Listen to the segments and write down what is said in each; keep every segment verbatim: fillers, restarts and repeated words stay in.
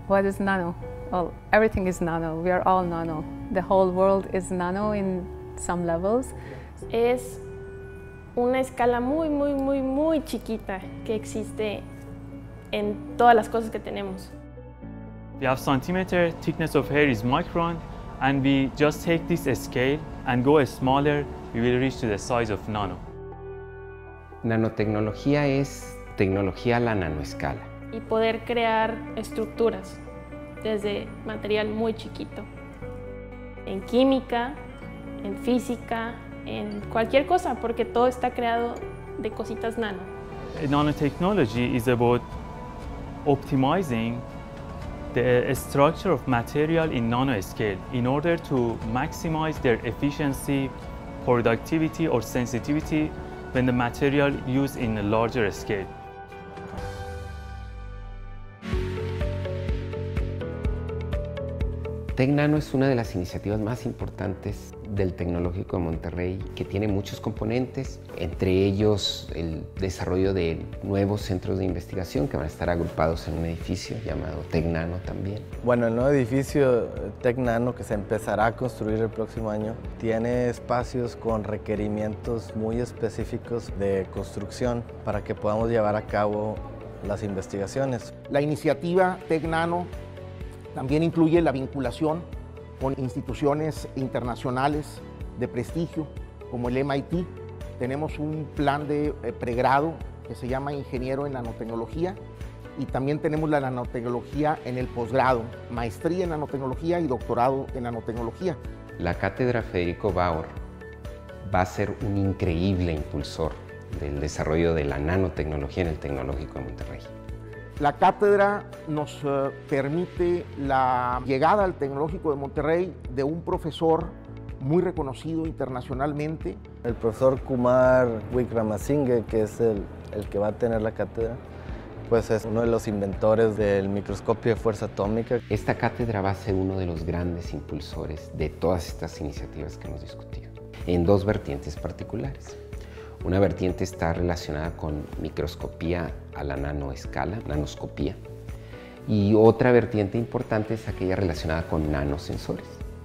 What is nano? Well, everything is nano. We are all nano. The whole world is nano in some levels. Es una escala muy, muy, muy, muy chiquita que existe en todas las cosas que tenemos. We have centimeter, thickness of hair is micron, and we just take this scale and go smaller, we will reach to the size of nano. Nanotecnología es tecnología a la nanoescala. Y poder crear estructuras desde material muy chiquito. En química, en física, en cualquier cosa, porque todo está creado de cositas nano. Nanotechnology is about optimizing the structure of material in nanoscale in order to maximize their efficiency, productivity or sensitivity when the material used in a larger scale. TecNano es una de las iniciativas más importantes del Tecnológico de Monterrey, que tiene muchos componentes, entre ellos el desarrollo de nuevos centros de investigación que van a estar agrupados en un edificio llamado TecNano también. Bueno, el nuevo edificio TecNano, que se empezará a construir el próximo año, tiene espacios con requerimientos muy específicos de construcción para que podamos llevar a cabo las investigaciones. La iniciativa TecNano también incluye la vinculación con instituciones internacionales de prestigio como el M I T. Tenemos un plan de pregrado que se llama Ingeniero en Nanotecnología y también tenemos la nanotecnología en el posgrado, maestría en nanotecnología y doctorado en nanotecnología. La cátedra Federico Bauer va a ser un increíble impulsor del desarrollo de la nanotecnología en el Tecnológico de Monterrey. La cátedra nos uh, permite la llegada al Tecnológico de Monterrey de un profesor muy reconocido internacionalmente. El profesor Kumar Wickramasinghe, que es el, el que va a tener la cátedra, pues es uno de los inventores del microscopio de fuerza atómica. Esta cátedra va a ser uno de los grandes impulsores de todas estas iniciativas que hemos discutido, en dos vertientes particulares. Una vertiente está relacionada con microscopía a la nanoescala, nanoscopía, y otra vertiente importante es aquella relacionada con nanosensores.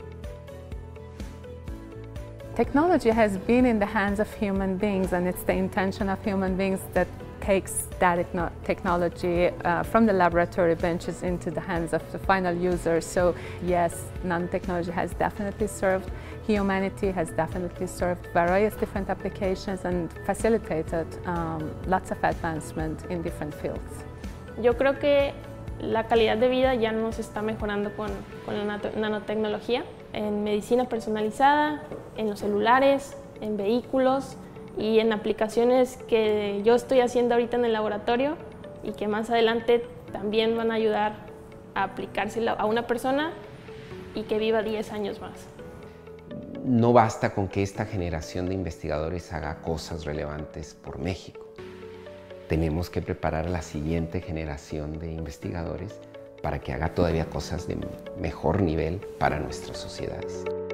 Technology has been in the hands of human beings, and it's the intention of human beings that takes that technology uh, from the laboratory benches into the hands of the final user. So yes, nanotechnology has definitely served humanity, has definitely served various different applications and facilitated um, lots of advancement in different fields. Yo creo que la calidad de vida ya nos está mejorando con, con la nanotecnología, en medicina personalizada, en los celulares, en vehículos y en aplicaciones que yo estoy haciendo ahorita en el laboratorio y que más adelante también van a ayudar a aplicársela a una persona y que viva diez años más. No basta con que esta generación de investigadores haga cosas relevantes por México. Tenemos que preparar a la siguiente generación de investigadores para que haga todavía cosas de mejor nivel para nuestras sociedades.